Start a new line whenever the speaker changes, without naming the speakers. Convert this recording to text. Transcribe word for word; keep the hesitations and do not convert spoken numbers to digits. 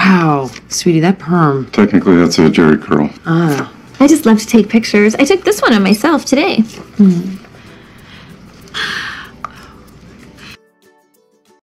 Wow, sweetie, that perm.
Technically, that's a jerry curl.
Ah.
I just love to take pictures. I took this one of myself today.
Hmm.